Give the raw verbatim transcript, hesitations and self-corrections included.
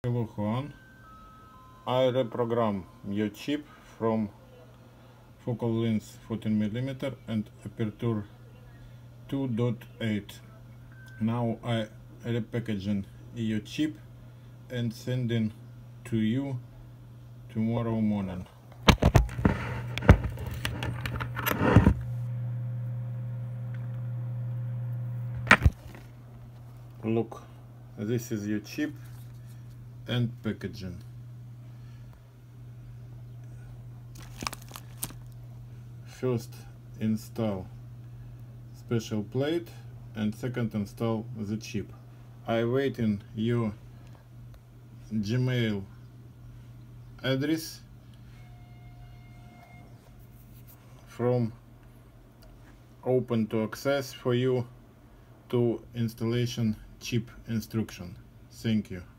Hello Juan, I reprogram your chip from focal length fourteen millimeter and aperture two point eight. Now I repackaging your chip and sending to you tomorrow morning. Look, this is your chip and packaging. First install special plate and second install the chip. I waiting your Gmail address from open to access for you to installation chip instruction. Thank you.